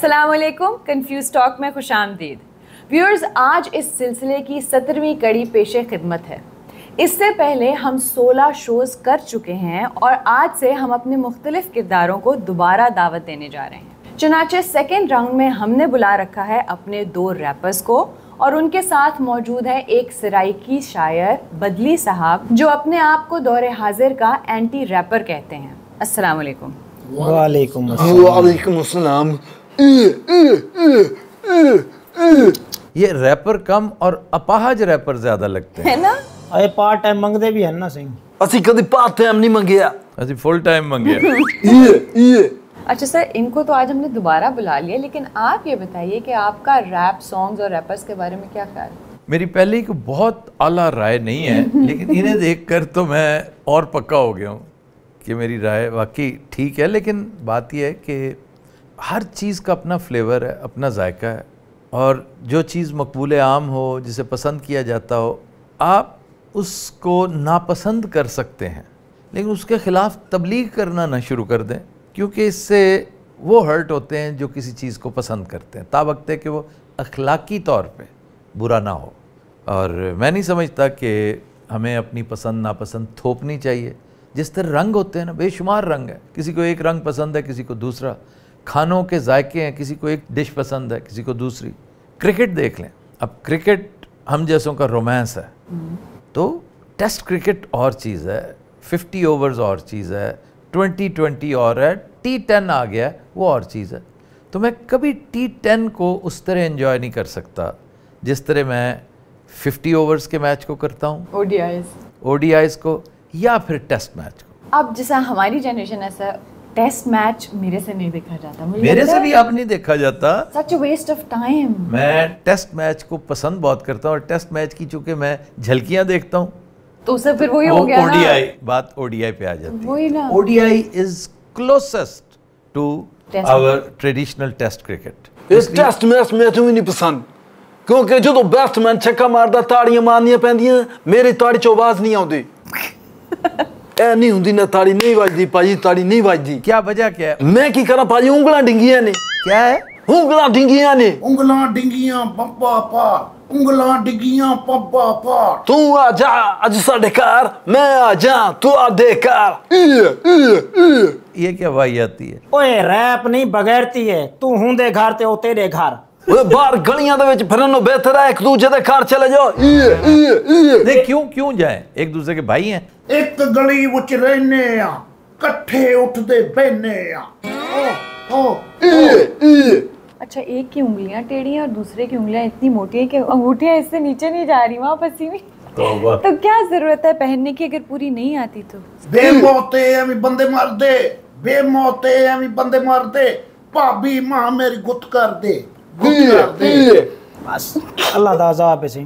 अस्सलाम वालेकुम, confuse talk में खुशामदीद। व्यूअर्स, आज इस सिलसिले की 17वीं कड़ी पेशे खिदमत है। इससे पहले हम 16 शोज़ कर चुके हैं और आज से हम अपने मुख्तलिफ किरदारों को दोबारा दावत देने जा रहे हैं। चुनाचे सेकेंड राउंड में हमने बुला रखा है अपने 2 रैपर्स को और उनके साथ मौजूद है एक सराइकी शायर बदली साहब, जो अपने आप को दौरे हाजिर का एंटी रैपर कहते हैं। अस्सलाम वालेकुम। वालेकुम अस्सलाम। ये रैपर कम और अपाहज रैपर ज्यादा लगते हैं, है ना? अरे पार्ट टाइम मंगदे भी है ना सिंह। ਅਸੀਂ ਕਦੇ ਪਾਰਟ ਟਾਈਮ ਨਹੀਂ ਮੰਗਿਆ, ਅਸੀਂ फुल टाइम मंगे। अच्छा सर, इनको तो आज हमने दोबारा बुला लिया, लेकिन आप ये बताइए कि आपका रैप सॉन्ग्स और रैपर्स के बारे में क्या ख्याल है? मेरी पहले की बहुत आला राय नहीं है, लेकिन इन्हें देखकर तो मैं और पक्का हो गया हूँ कि मेरी राय वाकई ठीक है। लेकिन बात यह है कि हर चीज़ का अपना फ्लेवर है, अपना जायका है, और जो चीज़ मकबूल आम हो, जिसे पसंद किया जाता हो, आप उसको नापसंद कर सकते हैं, लेकिन उसके ख़िलाफ़ तबलीग करना ना शुरू कर दें, क्योंकि इससे वो हर्ट होते हैं जो किसी चीज़ को पसंद करते हैं, ताबकते कि वो अखलाकी तौर पे बुरा ना हो। और मैं नहीं समझता कि हमें अपनी पसंद नापसंद थोपनी चाहिए। जिस तरह रंग होते हैं ना, बेशुमार रंग है, किसी को एक रंग पसंद है, किसी को दूसरा। खानों के जायके हैं, किसी को एक डिश पसंद है, किसी को दूसरी। क्रिकेट देख लें, अब क्रिकेट हम जैसों का रोमांस है, तो टेस्ट क्रिकेट और चीज़ है, 50 ओवर्स और चीज़ है, 20-20 और है, T10 आ गया वो और चीज़ है। तो मैं कभी T10 को उस तरह एंजॉय नहीं कर सकता जिस तरह मैं 50 ओवर्स के मैच को करता हूँ, ODIs को, या फिर टेस्ट मैच को। अब जैसा हमारी जनरेशन ऐसा टेस्ट मैच मेरे से नहीं देखा जाता, मेरे से भी अब नहीं देखा जाता। Such a waste of time. मैं टेस्ट मैच को पसंद बहुत करता हूँ, और टेस्ट मैच की चूंकि मैं झलकियाँ देखता हूँ, तो उसे फिर वही हो गया ना। बात ODI पे आ जाती है। वही ना। ODI is closest to our traditional test cricket. ਇਸ ਟੈਸਟ ਮੈਚ ਮੈਨੂੰ ਵੀ ਨਹੀਂ ਪਸੰਦ, ਕਿਉਂਕਿ ਜਦੋਂ ਬੈਟਸਮੈਨ ਛੱਕਾ ਮਾਰਦਾ ਤਾੜੀਆਂ ਮਾਰਨੀਆਂ ਪੈਂਦੀਆਂ, ਮੇਰੀ ਤਾੜੀ ਚੋਂ ਆਵਾਜ਼ ਨਹੀਂ ਆਉਂਦੀ। ਇਹ ਨਹੀਂ ਹੁੰਦੀ ਨਾ, ਤਾੜੀ ਨਹੀਂ ਵੱਜਦੀ ਭਾਜੀ, ਤਾੜੀ ਨਹੀਂ ਵੱਜਦੀ। क्या वजह क्या है? ਮੈਂ ਕੀ ਕਰਾਂ ਭਾਜੀ, ਉਂਗਲਾਂ ਡਿੰਗੀਆਂ ਨੇ। क्या है? ਉਂਗਲਾਂ ਡਿੰਗੀਆਂ ਨੇ। ਉਂਗਲਾਂ ਡਿੰਗੀਆਂ ਪੱਪਾ ਪਾ, ਉਂਗਲਾਂ ਡਿੰਗੀਆਂ ਪੱਪਾ ਪਾ। ਤੂੰ ਆ ਜਾ ਅੱਜ ਸਾਡੇ ਘਰ, ਮੈਂ ਆ ਜਾ ਤੁਹਾਡੇ ਘਰ। ये क्या वाही आती है? ओए रैप नहीं बगैरती है, तू हुंदे घर ते ओ तेरे घर। ਓਏ ਬਾਹਰ ਗਲੀਆਂ ਦੇ ਵਿੱਚ ਫਿਰਨ ਨੂੰ ਬਿਹਤਰ ਹੈ ਇੱਕ ਦੂਜੇ ਦੇ ਘਰ ਚਲੇ ਜਾਓ। नहीं, क्यों जाए, एक दूसरे के भाई हैं। ਇੱਕ ਗਲੀ ਵਿੱਚ ਰਹਿੰਦੇ ਆ, ਇਕੱਠੇ ਉੱਠਦੇ ਬਹਿੰਦੇ ਆ। ओ अच्छा, एक की उंगलियां टेढ़ी हैं और दूसरे की उंगलियां इतनी मोटी हैं कि अंगूठियां इससे नीचे नहीं जा रही, वहाँ फंसी हुई। तो क्या जरूरत है पहनने की अगर पूरी नहीं आती तो? ਬੇਮੌਤੇ ਐਵੇਂ ਬੰਦੇ ਮਰਦੇ, ਬੇਮੌਤੇ ਐਵੇਂ ਬੰਦੇ ਮਰਦੇ। ਭਾਬੀ ਮਾਂ ਮੇਰੀ ਗੁੱਤ ਕਰਦੇ, ਗੁੱਤ ਕਰਦੇ। बस अल्लाह दा अज़ाब है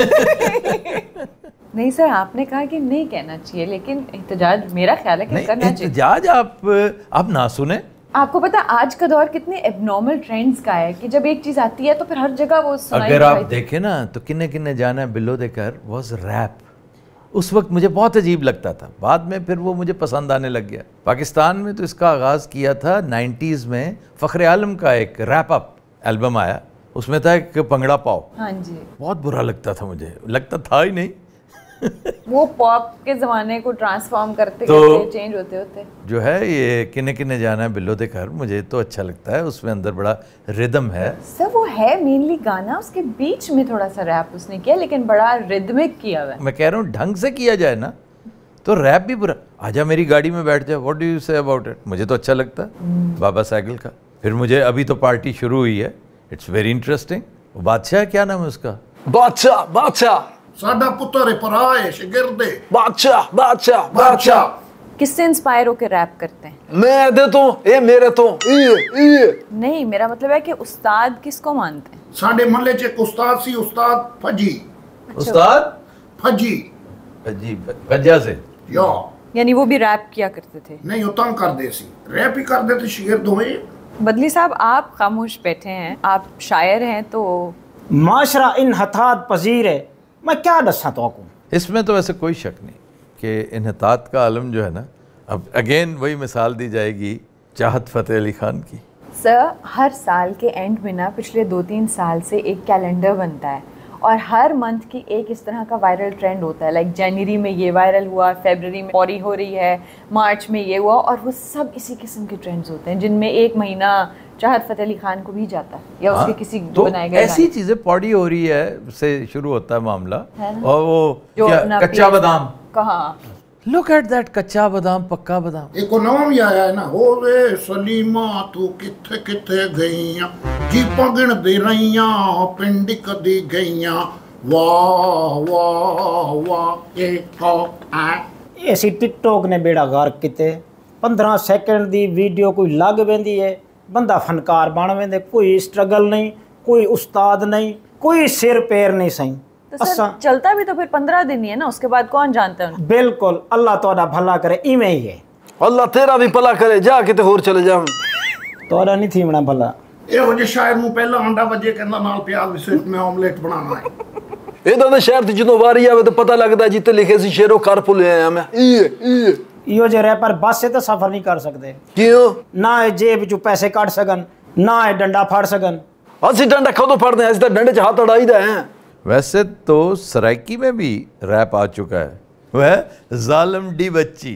सिंह। नहीं सर, आपने कहा कि नहीं कहना चाहिए, लेकिन एहतजाज मेरा ख्याल है कि करना नहीं, चाहिए। एहतजाज आप ना सुने। आपको पता आज का दौर कितने एबनॉर्मल ट्रेंड्स का है कि जब एक चीज आती है तो फिर हर जगह वो सुनाई अगर आप देती है। देखें ना, तो किन्ने किन्ने जाना है बिलो देकर वॉज रैप। उस वक्त मुझे बहुत अजीब लगता था, बाद में फिर वो मुझे पसंद आने लग गया। पाकिस्तान में तो इसका आगाज़ किया था 90s में, फ़ख्र आलम का एक रैप अप एल्बम आया, उसमें था एक पंगड़ा पाओ। हाँ जी, बहुत बुरा लगता था, मुझे लगता था ही नहीं। वो पॉप के जमाने को ट्रांसफॉर्म करते तो करते चेंज होते होते जो है ये किन्ने किन्ने जाना है बिल्लो दे घर, मुझे तो अच्छा लगता है, उसमें अंदर बड़ा रिदम है। सर वो है मेनली गाना, उसके बीच में थोड़ा सा रैप उसने किया, लेकिन बड़ा रिदमिक किया हुआ है। मैं कह रहा हूँ ढंग से किया जाए ना तो रैप भी बुरा। आजा मेरी गाड़ी में बैठ जा, what do you say about it, मुझे तो अच्छा लगता है बाबा साइकिल का। फिर मुझे अभी तो पार्टी शुरू हुई है, इट्स वेरी इंटरेस्टिंग। बादशाह, क्या नाम है उसका? ਬਾਦਸ਼ਾਹ ਬਾਦਸ਼ਾਹ ਸਾਡਾ ਪੁੱਤਰ ਹੈ ਭਰਾ ਹੈ ਸ਼ਾਗਿਰਦ ਹੈ। ਬਾਦਸ਼ਾਹ ਬਾਦਸ਼ਾਹ ਬਾਦਸ਼ਾਹ। किससे इंस्पायर होकर रैप करते हैं? ਮੈਂ ਇਹਦੇ ਤੋਂ, ਇਹ ਮੇਰੇ ਤੋਂ। नहीं, मेरा मतलब है कि उस्ताद किसको मानते हैं? ਸਾਡੇ ਮਹੱਲੇ 'ਚ ਇੱਕ ਉਸਤਾਦ ਸੀ, ਉਸਤਾਦ ਫੱਜੀ। उस्ताद फजी अजीब वजह से या यानी वो भी रैप किया करते थे? नहीं, वो तंग कर दे सी, रैप ही कर देते शागिर्द हुए। बदली साहब, आप खामोश बैठे हैं, आप शायर हैं, तो माशरा इन हथात पजीर है, मैं क्या दसा तो आपको। इसमें तो वैसे कोई शक नहीं कि इन्हतात का आलम जो है ना, अब अगेन वही मिसाल दी जाएगी चाहत फ़तेह अली खान की। सर हर साल के एंड में ना पिछले 2-3 साल से एक कैलेंडर बनता है और हर मंथ की एक इस तरह का वायरल ट्रेंड होता है। लाइक जनवरी में ये वायरल हुआ, फरवरी में पौड़ी हो रही है, मार्च में ये हुआ, और वो सब इसी किस्म के ट्रेंड्स होते हैं जिनमें एक महीना चाहत फतेह अली खान को भी जाता है या उसके किसी तो बनाए गए ऐसी चीजें पौड़ी हो रही है से शुरू होता है मामला। है ना? और वो जो क्या, अपना कच्चा बादाम, कहाँ लुक एट दैट, कच्चा बादाम पक्का बादाम। एक नवा भी आया है ना, हो वे सलीमा तू किथे किथे गईया, जीपां गिणदी रहीयां पिंड कदी गईयां, वाह वाह वाह ए हो आ। ऐसी टिकटॉक ने बेड़ा गर्क किते। 15 सेकंड दी वीडियो कोई लग वेंदी है, बंदा फनकार बन वेंदे, कोई स्ट्रगल नहीं, कोई उस्ताद नहीं, कोई सिर पैर नहीं सही। तो सर चलता भी तो फिर 15 दिन ही है ना, उसके बाद कौन जानता है। बिल्कुल, अल्लाह तोड़ा भला करे, इवें ही है। अल्लाह तेरा भी भला करे, जा किते होर चले जा। तोड़ा नहीं थी बना भला। ਇਹੋ ਜਿਹੇ ਸ਼ਾਇਰ ਨੂੰ ਪਹਿਲਾਂ ਅੰਡਾ ਵੱਜੇ ਕਹਿੰਦਾ ਨਾਲ ਪਿਆਜ਼ ਵੀ ਸਿੱਟ ਮੈਂ ਆਮਲੇਟ ਬਣਾਉਣਾ ਹੈ। ਇਹਦਾ ਤਾਂ ਸ਼ਹਿਰ ਤੇ ਜਦੋਂ ਵਾਰੀ ਆਵੇ ਤਾਂ ਪਤਾ ਲੱਗਦਾ ਜਿੱਤੇ ਲਿਖੇ ਸੀ ਸ਼ੇਰੋ ਕਰ ਭੁੱਲਿਆ ਆ ਮੈਂ। इहो जे रैपर बस से तो सफर नहीं कर सकते, क्यों ना है जेब चो पैसे काट सकन, ना है डंडा फाड़ सकन। ਅਸੀਂ ਡੰਡਾ ਕਦੋਂ ਫੜਦੇ ਹਾਂ, ਅਸੀਂ ਤਾਂ ਡੰਡੇ 'ਚ ਹੱਥ ਅੜਾਈਦਾ ਹੈ। वैसे तो सराइकी में भी रैप आ चुका है, वह जालिम डी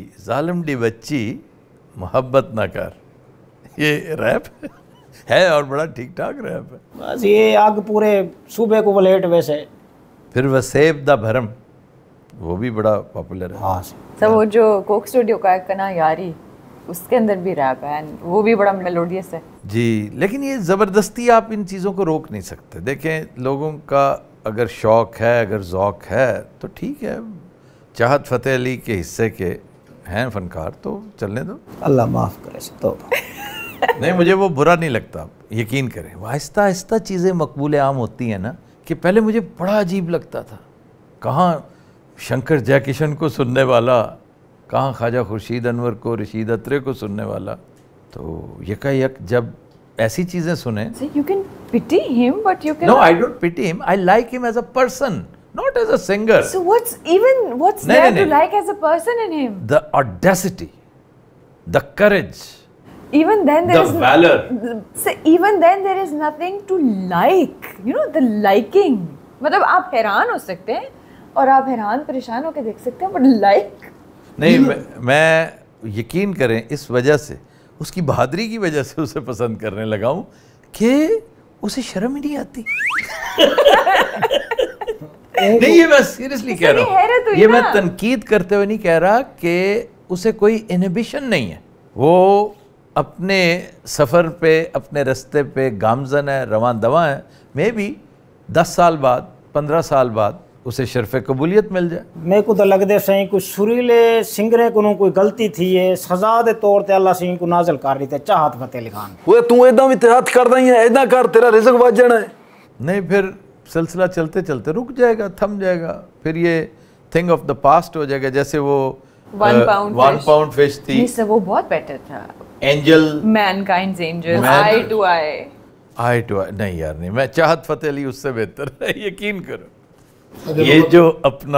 बच्ची मोहब्बत ना कर, ये रैप है और बड़ा ठीक ठाक रैप है। बस ये आग पूरे सूबे को वलेट वैसे। फिर वसेब दा भरम, वो भी बड़ा पॉपुलर है। हाँ सर वो जो कोक स्टूडियो का एक ना यारी, उसके अंदर भी रैप है, वो भी बड़ा मेलोडियस है जी। लेकिन ये ज़बरदस्ती आप इन चीज़ों को रोक नहीं सकते। देखें, लोगों का अगर शौक़ है, अगर ज़ौक़ है तो ठीक है। चाहत फ़तेह अली के हिस्से के हैं फनकार तो चलने दो, अल्लाह माफ़ करे। तो नहीं, मुझे वो बुरा नहीं लगता, यकीन करें। वो आहिस्ता आहिस्ता चीज़ें मकबूल आम होती हैं ना, कि पहले मुझे बड़ा अजीब लगता था, कहाँ शंकर जयकिशन को सुनने वाला, कहाँ ख्वाजा खुर्शीद अनवर को, रशीद अत्रे को सुनने वाला। तो यकायक जब ऐसी चीज़ें सुने, so you can pity him but you can no, I don't pity him, I like him as a person, not as a singer. So what's there to like as a person in him? The audacity, the courage, even then the valor. So even then there is nothing to like, you know, the liking, मतलब आप हैरान हो सकते हैं और आप हैरान परेशान होकर देख सकते हैं, but like नहीं, मैं यकीन करें इस वजह से, उसकी बहादुरी की वजह से उसे पसंद करने लगा हूँ कि उसे शर्म ही नहीं आती। नहीं, ये मैं सीरियसली कह रहा हूँ, ये मैं तनकीद करते हुए नहीं कह रहा, कि उसे कोई इनहिबिशन नहीं है। वो अपने सफ़र पे, अपने रास्ते पे गामज़न है, रवां दवा है। मे भी 10 साल बाद, 15 साल बाद उसे शर्फ़ कबूलियत मिल जाए। मेरे को तो लगदे सही कोई सुरीले सिंगरे को कोई गलती थी है, सजा दे तौर ते अल्लाह सिंह को नाज़िल कर रही थे चाहत फतेह अली खान। वो तू इदां भी ते हथ करदा ही है, इदां कर तेरा रिज़्क बच जाना है। नहीं, फिर सिलसिला चलते चलते रुक जाएगा, थम जाएगा, फिर ये थिंग ऑफ द पास्ट हो जाएगा। जैसे वो 1 पाउंड फिश थी। नहीं सर, वो बहुत बेटर था। Angel, mankind's angel, eye to eye. नहीं यार, नहीं, मैं चाहत फतेह अली उससे बेहतर है, यकीन करो। ये जो अपना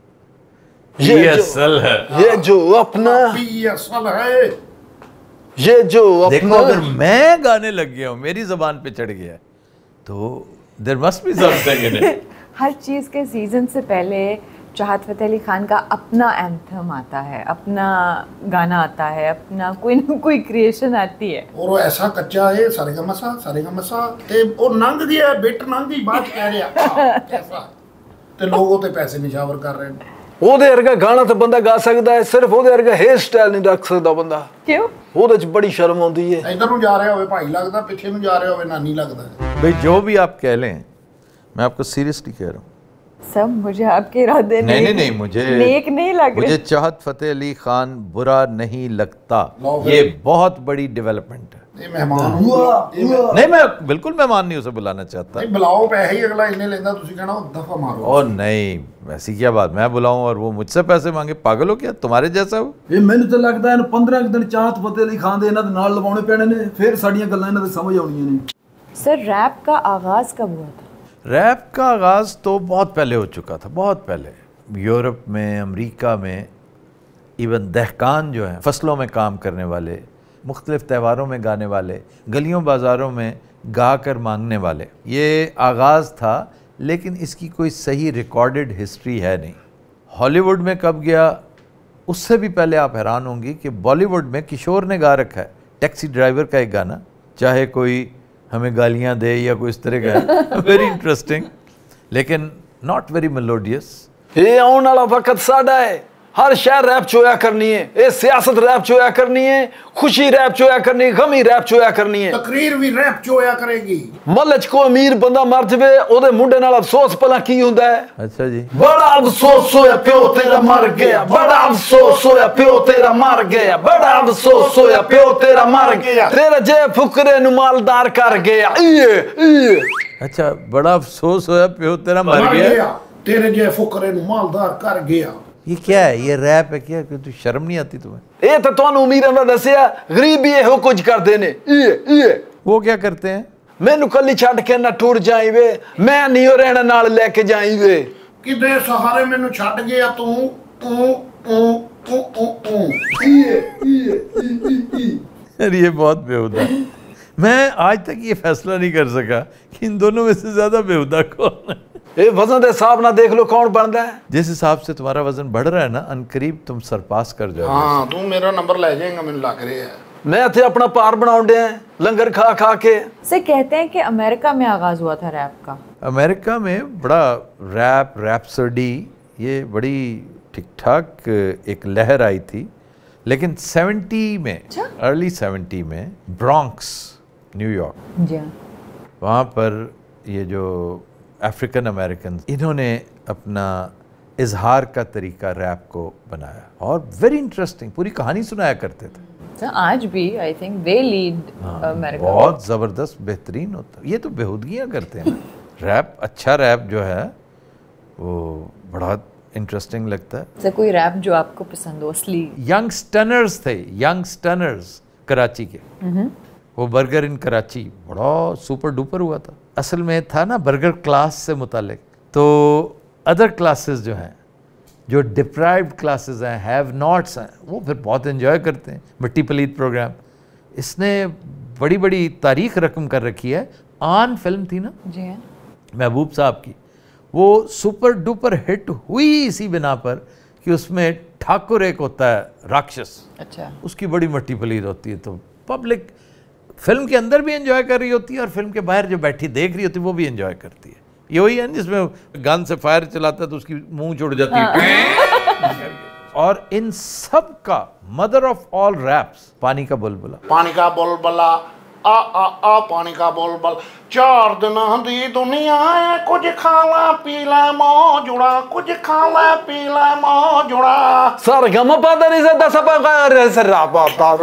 ये असल है, ये जो अपना ये असल है, ये जो देखो, अपना। अगर मैं गाने लग गया हूँ, मेरी जबान पे चढ़ गया है, तो there must be something in it. हर चीज़ के सीजन से पहले चाहत फतेह अली खान का अपना एंथम आता है, अपना गाना आता है, अपना कोई ना कोई क्रिएशन आती है। और वो ऐसा कच्चा है, सारेगामासा ते वो नंग गया, बिट नंग गई, बात कह रहा कैसा ते लोगों ते पैसे निशावर कर रहे हैं। ਉਹਦੇ ਵਰਗਾ ਗਾਣਾ ਤਾਂ ਬੰਦਾ ਗਾ ਸਕਦਾ ਹੈ, ਸਿਰਫ ਉਹਦੇ ਵਰਗਾ ਹੇਅਰ ਸਟਾਈਲ ਨਹੀਂ ਰੱਖ ਸਕਦਾ ਬੰਦਾ। क्यों? ਉਹਦੇ 'ਚ ਬੜੀ ਸ਼ਰਮ ਆਉਂਦੀ ਹੈ। इधर ਨੂੰ जा रहा होवे भाई लगदा, पीछे ਨੂੰ जा रहा होवे नानी लगदा है। भाई जो भी आप कह लें, मैं आपको सीरियसली कह रहा हूँ, सब मुझे आपके इरादे नहीं, मुझे नेक नहीं लग रहे। मुझे चाहत फतेह अली खान बुरा नहीं लगता। ये बहुत बड़ी डेवलपमेंट है। ये मेहमान हुआ नहीं, मैं बिल्कुल मेहमान नहीं उसे बुलाना चाहता। नहीं बुलाओ, पैसे ही अगला इन्हें लेंदा, तुसी कहना दफा मारो। और नहीं, ऐसी क्या बात, मैं बुलाऊं और वो मुझसे पैसे मांगे? पागल हो क्या, तुम्हारे जैसा हो? ਇਹ ਮੈਨੂੰ ਤਾਂ ਲੱਗਦਾ ਇਹਨੂੰ 15 ਦਿਨ ਚਾਹਤ ਫਤਿਹ ਅਲੀ ਖਾਨ ਦੇ ਇਹਨਾਂ ਦੇ ਨਾਲ ਲਵਾਉਣੇ ਪੈਣੇ ਨੇ, ਫਿਰ ਸਾਡੀਆਂ ਗੱਲਾਂ ਇਹਨਾਂ ਦੇ ਸਮਝ ਆਉਣੀਆਂ ਨੇ। सर रैप का आगाज कब हुआ था? रैप का आगाज़ तो बहुत पहले हो चुका था, बहुत पहले। यूरोप में, अमेरिका में, इवन दहकान जो हैं, फसलों में काम करने वाले, मुख्तलिफ़ त्योहारों में गाने वाले, गलियों बाज़ारों में गा कर मांगने वाले, ये आगाज़ था, लेकिन इसकी कोई सही रिकॉर्डेड हिस्ट्री है नहीं। हॉलीवुड में कब गया, उससे भी पहले आप हैरान होंगी कि बॉलीवुड में किशोर ने गा रखा है टैक्सी ड्राइवर का एक गाना, चाहे कोई हमें गालियां दे या कोई इस तरह का है, वेरी इंटरेस्टिंग लेकिन नॉट वेरी मेलोडियस। ये आने वाला वक्त साडा है, हर शहर रैप चोया करनी है, ये सियासत रैप चोया करनी है, खुशी रैप चोया करनी है, गमी रैप चोया करनी है, तकरीर भी रैप चोया करेगी। मलच को अमीर बंदा मर जावे ओदे मुंडे नाल अफसोस भला की हुंदा है। अच्छा जी। बड़ा अफसोस होया प्यो तेरा मर गया, बड़ा अफसोस होया प्यो तेरा मर गया, बड़ा अफसोस होया प्यो तेरा मर गया, तेरा जे फुकरे नु मालदार कर गया। ये अच्छा, बड़ा अफसोस होया प्यो तेरा मर गया, तेरे जे फुकरे नु मालदार कर गया। ये क्या है, ये रैप है क्या? कि तू शर्म नहीं आती तुम्हें? ये तो तुहानू अमीरां दा दसिया, गरीब ये हो कुछ करदे ने। ये वो क्या करते हैं? मैनू कली छड़ के ना टूर जाई वे, मैं नहीं हो रहना नाल लेके जाई वे, किदे सहारे मैनू छड़ गया तू। अरे ये बहुत बेहुदा है। मैं आज तक ये फैसला नहीं कर सका कि इन दोनों में से ज्यादा बेहुदा कौन है। ये वजन दे हिसाब ना देख लो कौन बनता है। जिस हिसाब से तुम्हारा वजन बढ़ रहा है ना, अनकरीब तुम सरपास कर जाओगे। हाँ, तू मेरा नंबर ले जाएगा, मैनू लग रहा है। मैं इत्थे अपना पार बनाउण डे लंगर खा खा के। से कहते हैं कि अमेरिका में आगाज हुआ था रैप का। अमेरिका में बड़ा रैप, रैप्सोडी, ये बड़ी ठीक ठाक एक लहर आई थी, लेकिन 70 में, अर्ली 70 में ब्रॉन्क्स, न्यूयॉर्क, जी हाँ, वहाँ पर ये जो अफ्रीकन अमेरिकन, इन्होंने अपना इजहार का तरीका रैप को बनाया और वेरी इंटरेस्टिंग, पूरी कहानी सुनाया करते थे। आज भी I think they lead America. बहुत ज़बरदस्त, बेहतरीन होता है। ये तो बेहूदगियाँ करते हैं ना। रैप, अच्छा रैप जो है वो बड़ा इंटरेस्टिंग लगता है। से कोई रैप जो आपको पसंद हो असली? यंग स्टनर्स थे, यंग स्टनर्स कराची के, वो बर्गर इन कराची बड़ा सुपर डुपर हुआ था। असल में था ना बर्गर क्लास से मुतालिक, तो अदर क्लासेस जो हैं, जो डिप्राइव्ड क्लासेस हैं, हैव नॉट्स हैं, वो फिर बहुत एंजॉय करते हैं मिट्टी पलीत प्रोग्राम। इसने बड़ी बड़ी तारीख रकम कर रखी है। आन फिल्म थी ना जी हाँ, महबूब साहब की, वो सुपर डुपर हिट हुई इसी बिना पर कि उसमें ठाकुर एक होता है राक्षस, अच्छा, उसकी बड़ी मट्टी पलीद होती है, तो पब्लिक फिल्म के अंदर भी एंजॉय कर रही होती है और फिल्म के बाहर जो बैठी देख रही होती है वो भी एंजॉय करती है। ये वही है जिसमें गन से फायर चलाता है तो उसकी मुंह जुड़ जाती है। और इन सब का मदर ऑफ ऑल रैप्स पानी का बुलबुला। पानी का बुलबुला आ पानी का बुलबुल, 4 दिनां दी दुनिया है, कुछ खाला पीला मौजुड़ा, कुछ खाला पीला मौजुड़ा। सर गम पादा नहीं से दस पा सर पाता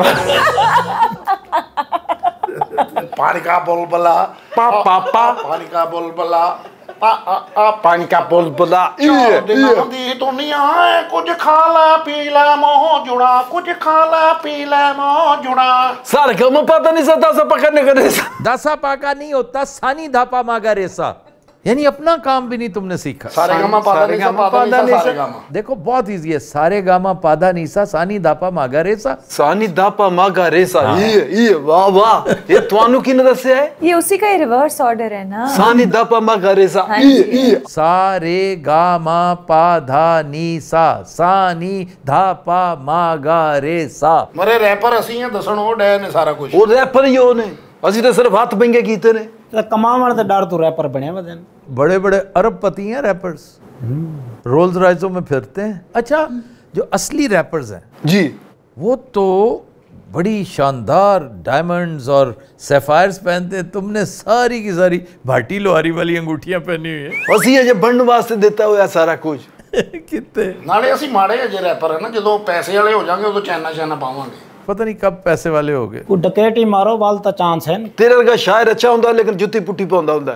पानी का बुलबुला पानी का बुलबुला पानी का बुलबुला। 4 दिनां दी दुनिया है, कुछ खाला पीला मौजुड़ा, कुछ खाला पीला मौजुड़ा। सर गम पादा नहीं से दस पकड़ने का रेसा, दासा पाका नहीं होता, सानी धापा मागा रेसा, यानी अपना काम भी नहीं तुमने सीखा। सारे गामा पादा नीसा पादा नीसा सारे गामा। देखो बहुत इजी है, सारे गामा पादा नीसा सानी धापा मागा रेसा। सानी धापा मागा रेसा। ये वाह वाह, ये तुहानू किने दस्या है? ये उसी का ही रिवर्स ऑर्डर है ना। सानी धापा मागा रेसा। ये सारे गामा पाधा नीसा सानी धापा मागा रेसा। मरे रैपर असी हैं, दसन ओ डे ने सारा कुछ। वो रैपर ही होने, ਅਸੀਂ तो सिर्फ हाथ बंगे कीते ने। कमावन ते डर तू रैपर बने वदन। बड़े बड़े अरबपति हैं रैपर्स, रोल्स रॉयसों में फिरते हैं। अच्छा, जो असली रैपर्स हैं जी, वो तो बड़ी शानदार डायमंड्स और सैफायर्स पहनते हैं। तुमने सारी की सारी भाटी लोहारी वाली अंगूठियां पहनी हुई है। ਅਸੀਂ ਅਜੇ ਬਣਨ ਵਾਸਤੇ ਦਿੱਤਾ ਹੋਇਆ ਸਾਰਾ ਕੁਝ। कितने नाले ਅਸੀਂ माड़े अजे रैपर है ना, ਜਦੋਂ पैसे वाले हो जाएंगे उदों चैना चैना पावांगे। पता नहीं कब पैसे वाले हो गए। कोई डकैती मारो वाल ता चांस है। तेरे वर्गा शायर अच्छा ਹੁੰਦਾ लेकिन जुत्ती पुट्टी पाਉਂਦਾ ਹੁੰਦਾ।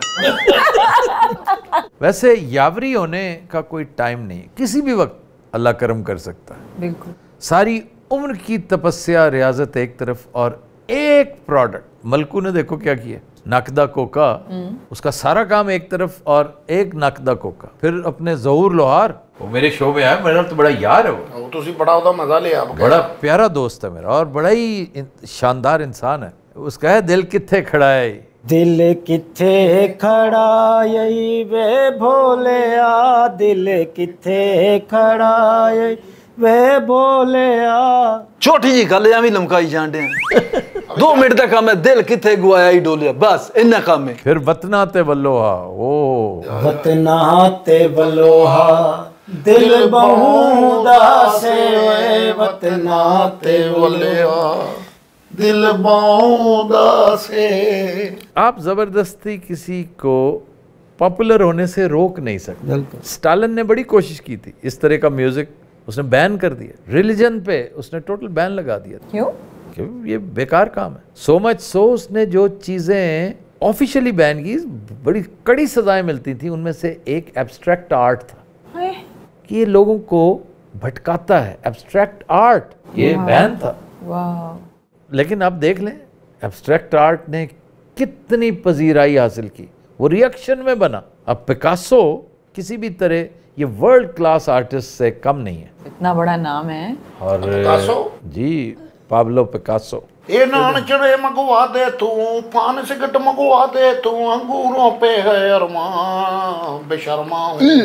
वैसे यावरी होने का कोई टाइम नहीं, किसी भी वक्त अल्लाह करम कर सकता है। बिल्कुल। सारी उम्र की तपस्या, रियाजत एक तरफ, और एक प्रोडक्ट। मलकू ने देखो क्या किया, नक दा कोका, उसका सारा काम एक तरफ और एक नक दा कोका, फिर अपने ज़हूर लोहार, वो मेरे शो में आया, मेरा तो बड़ा यार है वो ਤੁਸੀਂ ਬੜਾ ਉਹਦਾ ਮਜ਼ਾ ਲਿਆ बड़ा प्यारा दोस्त है मेरा और बड़ा ही शानदार इंसान है। उसका है दिल कित्थे खड़ा है, दिल किथे खड़ा यही वे भोलिया, दिल किथे खड़ा यही वे भोलिया। छोटी जी गल ਐਵੇਂ ਲਮਕਾਈ ਜਾਂਦੇ ਆ 2 ਮਿੰਟ ਦਾ ਕੰਮ ਹੈ ਦਿਲ ਕਿੱਥੇ ਗਵਾਇਆ ਹੀ ਡੋਲਿਆ ਬਸ ਇੰਨਾ ਕੰਮ ਹੈ। फिर वतना ते वल्लोहा, ओ वतना ते बलोहा दिल बहुदा से, वतना ते बलोहा ਦਿਲ ਬਾਉਂਦਾ ਸੇ। आप ज़बरदस्ती किसी को पॉपुलर होने से रोक नहीं सकते। स्टालिन ने बड़ी कोशिश की थी, इस तरह का म्यूजिक उसने बैन कर दिया, रिलीजन पे उसने टोटल बैन लगा दिया। क्यों? क्यों? ये बेकार काम है। सो मच सो उसने जो चीज़ें ऑफिशियली बैन की, बड़ी कड़ी सजाएं मिलती थी, उनमें से एक एब्स्ट्रैक्ट आर्ट था हाय, कि ये लोगों को भटकाता है। एब्स्ट्रैक्ट आर्ट ये बैन था। वाह। लेकिन आप देख लें एब्स्ट्रैक्ट आर्ट ने कितनी पजीराई हासिल की, वो रिएक्शन में बना। अब पिकासो किसी भी तरह ये वर्ल्ड क्लास आर्टिस्ट से कम नहीं है। इतना बड़ा नाम है। और पिकासो? जी पाब्लो पिकासो। ਇਹ ਨਾਨਚੜੇ ਮੰਗਵਾ ਦੇ ਤੂੰ, ਪਾਨ ਸਿਗਟ ਮੰਗਵਾ ਦੇ ਤੂੰ, ਅੰਗੂरों पे है अरमान, बेशर्मा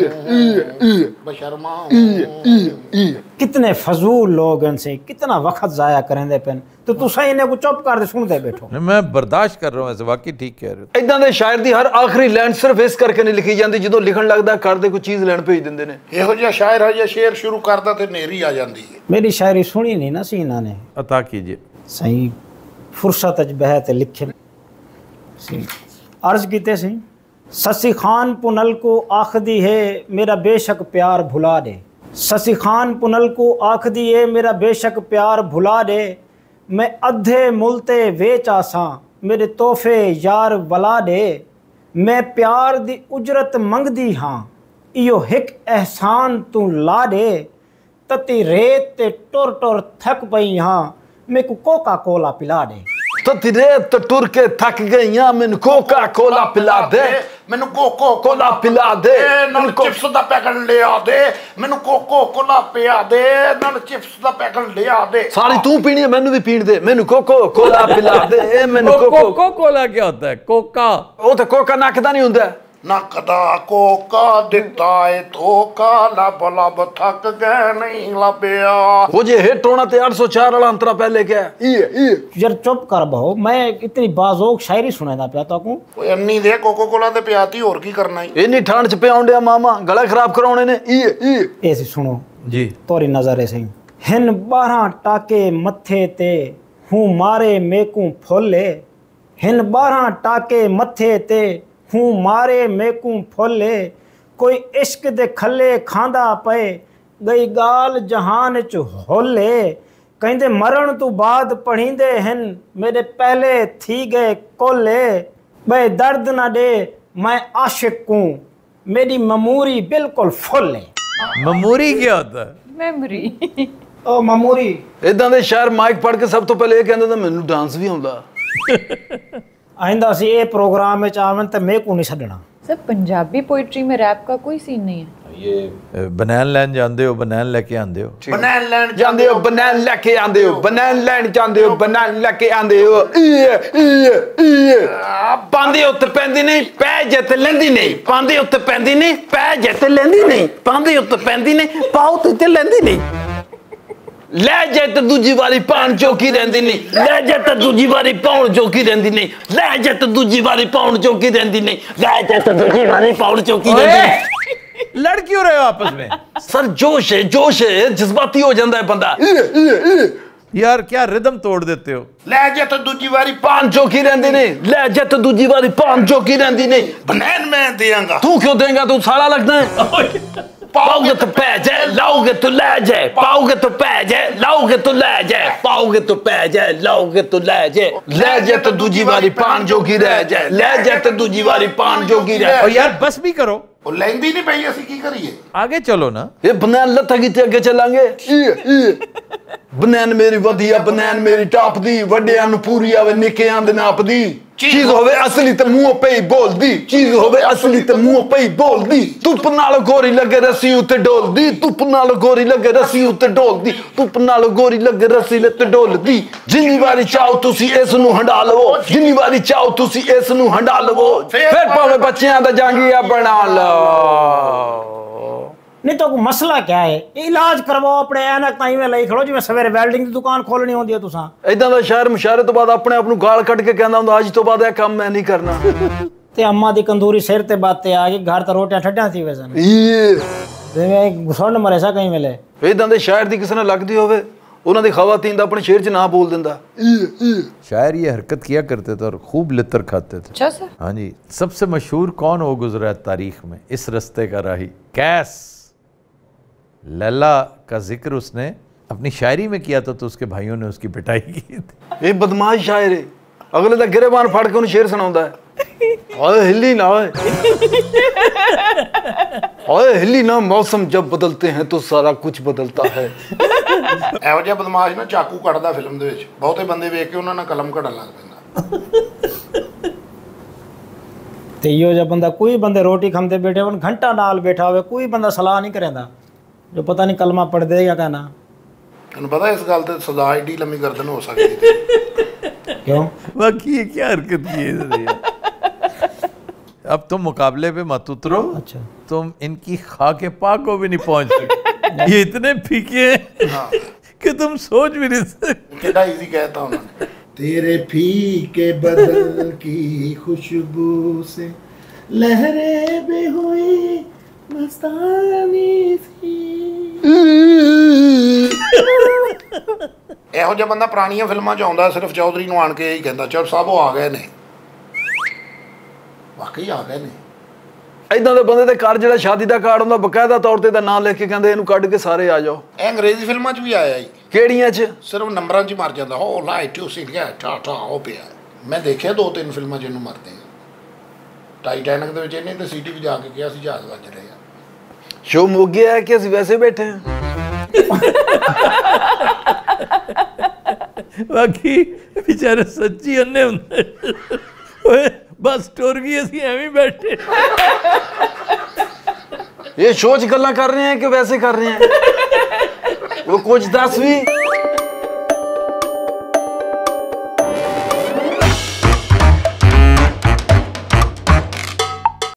बेशर्मा। कितने फजूल लोग इनसे कितना वक्त जाया करेंदे पेन, तो तुसा इन्हें को चुप कर दे सुनते बैठो। नहीं, मैं बर्दाश्त कर रहा हूँ ऐसे, वाकई ठीक कह रहे हो। ਇਦਾਂ ਦੇ ਸ਼ਾਇਰ ਦੀ ਹਰ ਆਖਰੀ ਲਾਈਨ ਸਿਰਫ ਇਸ ਕਰਕੇ ਨਹੀਂ ਲਿਖੀ ਜਾਂਦੀ, ਜਦੋਂ ਲਿਖਣ ਲੱਗਦਾ ਕਰਦੇ ਕੋਈ ਚੀਜ਼ ਲੈਣ ਭੇਜ ਦਿੰਦੇ ਨੇ। ਇਹੋ ਜਿਹਾ ਸ਼ਾਇਰ ਹਜੇ ਸ਼ੇਰ ਸ਼ੁਰੂ ਕਰਦਾ ਤੇ ਨੇਰੀ ਆ ਜਾਂਦੀ ਹੈ। मेरी शायरी सुनी नहीं ना सी इन्होंने, अता कीजिए। सही फुर्सत अज बहत लिखे सी अर्ज कीते सी। ससी खान पुनल को आखदी है मेरा बेशक प्यार भुला दे, ससी खान पुनल को आखदी है मेरा बेशक प्यार भुला दे, मैं अधे मुलते वेच आसां मेरे तोहफे यार वला दे, मैं प्यार दी उजरत मंगदी हाँ इयो हिक एहसान तू ला दे, तती रेत ते टुर टुर थक पई हाँ मेरे को कोका कोला पिला दे। ਤਤੀ ਰੇਤ ਟੁਰ ਕੇ ਥੱਕ ਗਈਆਂ ਮੈਨੂੰ ਕੋਕਾ ਕੋਲਾ ਪਿਲਾ ਦੇ, ਮੈਨੂੰ ਕੋਕੋ ਕੋਲਾ ਪਿਲਾ ਦੇ, ਨਾਲ ਚਿਪਸ ਦਾ ਪੈਕਟ ਲਿਆ ਦੇ, ਮੈਨੂੰ ਕੋਕੋ ਕੋਲਾ ਪਿਆ ਦੇ, ਨਾਲ ਚਿਪਸ ਦਾ ਪੈਕਟ ਲਿਆ ਦੇ। ਸਾਰੀ ਤੂੰ ਪੀਣੀ ਹੈ ਮੈਨੂੰ ਵੀ ਪੀਣ ਦੇ, ਮੈਨੂੰ ਕੋਕੋ ਕੋਲਾ ਪਿਲਾ ਦੇ, ਮੈਨੂੰ ਕੋਕੋ। कोको कोला क्या होता है? कोका। ਉਹ ਤਾਂ ਕੋਕਾ ਨੱਕ ਦਾ ਨਹੀਂ ਹੁੰਦਾ। ਨੱਕ ਦਾ ਕੋਕਾ ਦਿੱਤਾ ਏ ਧੋਖਾ, ਲੱਭ ਲੱਭ ਥੱਕ ਗਏ ਨਹੀਂ ਲੱਭਿਆ। ਉਹ ਜੇ ਹਿੱਟ ਹੋਣਾ ਤੇ 804 ਵਾਲਾ ਅੰਤਰਾ ਪਹਿਲੇ ਕਿਹਾ यार चुप कर बहो, मैं इतनी बाजोक शायरी सुनादा पिया तो को। ਓਏ ਅੰਨੀ ਦੇ ਕੋਕੋ ਕੋਲਾ ਤੇ ਪਿਆਤੀ, ਹੋਰ ਕੀ ਕਰਨਾ ਈ। ਇੰਨੀ ਠੰਡ ਚ ਪਿਆਉਂਦਿਆ ਮਾਮਾ ਗਲਾ ਖਰਾਬ ਕਰਾਉਣੇ ਨੇ। ऐसी सुनो जी तोरी नजर ऐसे हिन 12 टाके मथे ते हूँ मारे मेकू फुले, हिन 12 टाके मथे ते हूँ मारे मेकू फुले, कोई इश्क दे खले खांदा पे गई गाल जहान च होले, कहंदे मरण तो बाद पढ़ींदे हन मेरे पहले थी गए कोले, बे दर्द ना दे मैं आशिक हूँ मेरी ममूरी बिल्कुल फुल है। ममूरी क्या होता है? मेमोरी। ओ ममूरी ਇਦਾਂ ਦੇ ਸ਼ਾਇਰ ਮਾਈਕ ਪੜ ਕੇ ਸਭ ਤੋਂ ਪਹਿਲੇ ਇਹ ਕਹਿੰਦੇ ਤਾਂ ਮੈਨੂੰ ਡਾਂਸ ਵੀ ਆਉਂਦਾ। आइंदा सी ये प्रोग्राम में आवन तो मैं को नहीं छड़ना। सर पंजाबी पोइट्री में रैप का कोई सीन नहीं है। ये बनैन लैन जानते हो? बनैन लेके आंदे हो? ਬਨੈਨ ਲੈਣ ਜਾਂਦੇ ਹੋ ਬਨਾਨ ਲੈ ਕੇ ਆਂਦੇ ਹੋ, ਬਨਾਨ ਲੈਣ ਜਾਂਦੇ ਹੋ, ਬਨਾਨ ਲੈ ਕੇ ਆਂਦੇ ਹੋ। ਪਾਂਦੇ ਉੱਤੇ ਪੈਂਦੀ ਨਹੀਂ ਪੈ ਜੇ ਤੇ ਲੈਂਦੀ ਨਹੀਂ, ਪਾਂਦੇ ਉੱਤੇ ਪੈਂਦੀ ਨਹੀਂ ਪੈ ਜੇ ਤੇ ਲੈਂਦੀ ਨਹੀਂ, ਪਾਂਦੇ ਉੱਤੇ ਪੈਂਦੀ ਨਹੀਂ ਪਾਉ ਤੇ ਲੈਂਦੀ ਨਹੀਂ। ਲੈ ਜੇ ਤੇ ਦੂਜੀ ਵਾਰੀ ਪਾਉਣ ਚੌਕੀ ਰਹਿੰਦੀ ਨਹੀਂ, ਲੈ ਜੇ ਤੇ ਦੂਜੀ ਵਾਰੀ ਪਾਉਣ ਚੌਕੀ ਰਹਿੰਦੀ ਨਹੀਂ, ਲੈ ਜੇ ਤੇ ਦੂਜੀ ਵਾਰੀ ਪਾਉਣ ਚੌਕੀ ਰਹਿੰਦੀ ਨਹੀਂ, ਲੈ ਜੇ ਤੇ ਦੂਜੀ ਵਾਰੀ ਪਾਉਣ ਚੌਕੀ ਰਹਿੰਦੀ ਨਹੀਂ। लड़ क्यों रहे हो आपस में? सर जोश है, जज्बाती हो जाता है बंदा। यार क्या रिदम तोड़ देते हो। ਲੈ ਜੇ ਤੇ ਦੂਜੀ ਵਾਰੀ पान चौकी रहती नहीं, ले जा तो दूजी बारी पान चौकी रहती नहीं। ਬਨੈਨ ਮੈਂ ਦੇਵਾਂਗਾ। तू क्यों देगा, तू साला लगता है। पाओगे तो पै जाए, लाओगे तो ले जाए, पाओगे तो पै जाए, लाओगे तो ले जाए, पाओगे तो पै जाए, लाओगे तो ले जाए, ले जाए तो दूजी बारी पान चौकी रह जाए, ले जाए तो दूजी बारी पान चौकी रह। और यार बस भी करो, ਉਹ ਲੈਂਦੀ ਨਹੀਂ ਪਈ, ਅਸੀਂ ਕੀ ਕਰੀਏ? आगे चलो ना। ये बनैन लत्था किते अगे चलांगे। बनैन मेरी वधिया, बनैन मेरी टाप दी, वड्डियां नूं पूरी आवे निक्कियां दे नाप दी। चीज होवे असली ते मुंह पे ही बोल दी, चीज होवे असली ते मुंह पे ही बोल दी। धुप नाल गोरी लगे रस्सी उत्ते डोल दी, धुप नाल गोरी लगे रस्सी उत्ते डोल दी, धुप नाल गोरी लगे रस्सी उत्ते डोल दी। जिन्नी वारी चाहो तुसी इस नूं हंडा लवो, जिन्नी वारी चाहो तुसी इस नूं हंडा लवो, फिर भावें बच्चियां दा जांगिया बना लो। नहीं तो मसला क्या है? इलाज करवाओ अपने ऐनक ताई में लाई खड़ो जिवें सवेरे वेल्डिंग की दुकान खोलनी होंदी है तुसां। इदां दा शायर मुशायरे तो बाद अपने आप नूं गाल कट के कहंदा हुंदा अज तो बाद यह काम मैं नहीं करना। ते अम्मा दी कंदूरी सिर ते बातें आ गई, घर तो रोटियां ठड्डां थी वैसे जिवें घुसंड मरे सा कहीं वेले। इदां दे शायर दी किसी ने लगदी होवे उन्हां दी खवातीन दा अपने शेर च ना बोल दिंदा। शायर ये हरकत किया करते थे और खूब लितर खाते थे। अच्छा सर। हाँ जी। सबसे मशहूर कौन हो गुजरा है तारीख में? इस रस्ते का राही कैस। लैला का जिक्र उसने अपनी शायरी में किया था, तो उसके भाइयों ने उसकी पिटाई की थी। ये बदमाश शायर है, अगले दा गिरेबान फड़ के उन्हें शेर सुनाउंदा है। ओए हिल्ली ना, ओए हिल्ली ना, मौसम जब बदलते हैं तो सारा कुछ बदलता है। ਇਹੋ ਜਿਹਾ ਬਦਮਾਸ਼ ਨਾ ਚਾਕੂ ਕੱਢਦਾ ਫਿਲਮ ਦੇ ਵਿੱਚ, ਬਹੁਤੇ ਬੰਦੇ ਵੇਖ ਕੇ ਉਹਨਾਂ ਨਾਲ ਕਲਮ ਘੜਨ ਲੱਗ ਪੈਂਦਾ। ते इहो जिहा बंदा कोई बंदे रोटी खांदे बैठे होन घंटा नाल बैठा होवे, कोई बंदा सलाह नहीं करेंदा जो पता नहीं कलमा पढ़ दे या कहना। ਤੈਨੂੰ ਪਤਾ ਇਸ ਗੱਲ ਤੇ ਸਜ਼ਾ ਏਡੀ ਲੰਮੀ ਗਰਦਨ ਹੋ ਸਕਦੀ। क्यों? बाकी ये क्या हरकत की है? अब तुम मुकाबले पे मत उतरो। अच्छा। तुम इनकी खाके पा को भी नहीं पहुंच सकते। ये इतने फीके हैं कि तुम सोच भी नहीं सकते। ਕਿਹੜਾ ਈਜ਼ੀ ਕਹਿਤਾ ਉਹਨਾਂ ਨੇ। तेरे फीके बदल की खुशबू से लहरें भी हुई मस्तानी सी। ਇਹੋ ਜਿਹਾ ਬੰਦਾ ਪੁਰਾਣੀਆਂ ਫਿਲਮਾਂ 'ਚ ਆਉਂਦਾ, ਸਿਰਫ ਚੌਧਰੀ ਨੂੰ ਆਣ ਕੇ ਇਹੀ ਕਹਿੰਦਾ ਚੌਰ ਸਾਹਿਬ ਉਹ ਆ ਗਏ ਨੇ। ਵਾਕਈ ਆ ਗਏ ਨੇ। ਇਦਾਂ ਦੇ ਬੰਦੇ ਦੇ ਘਰ ਜਿਹੜਾ ਸ਼ਾਦੀ ਦਾ ਕਾਰਡ ਹੁੰਦਾ ਬਕਾਇਦਾ ਤੌਰ ਤੇ ਦਾ ਨਾਮ ਲਿਖ ਕੇ ਕਹਿੰਦੇ ਇਹਨੂੰ ਕੱਢ ਕੇ ਸਾਰੇ ਆ ਜਾਓ। ਇਹ ਅੰਗਰੇਜ਼ੀ ਫਿਲਮਾਂ 'ਚ ਵੀ ਆਇਆ ਜੀ। ਕਿਹੜੀਆਂ 'ਚ? ਸਿਰਫ ਨੰਬਰਾਂ 'ਚ ਹੀ ਮਰ ਜਾਂਦਾ। ਉਹ ਲਾਈਟ ਟੂ ਸੀ ਗਿਆ ਟਾ ਉਹ ਪਿਆ। ਮੈਂ ਦੇਖਿਆ 2-3 ਫਿਲਮਾਂ 'ਚ ਇਹਨੂੰ ਮਰਦੇ ਆ। ਟਾਈਟੈਨਿਕ ਦੇ ਵਿੱਚ ਇਹਨੇ ਤੇ ਸੀਟੀ ਵੀ ਜਾ ਕੇ ਕਿਹਾ ਸੀ ਜਹਾਜ਼ ਵੱਜ ਰਹੇ ਆ। ਸ਼ੋ ਮੁੱਕ ਗਿਆ ਹੈ ਕਿ ਅਸੀਂ ਵੈਸੇ ਬੈਠੇ ਹਾਂ। बाकी बेचारे सच्ची अन्ने हुंदे। ओए बस टुर गई, ਅਸੀਂ ਐਵੇਂ बैठे। ये शो च गल्लां कर रहे हैं कि वैसे कर रहे हैं? वो कुछ दस भी।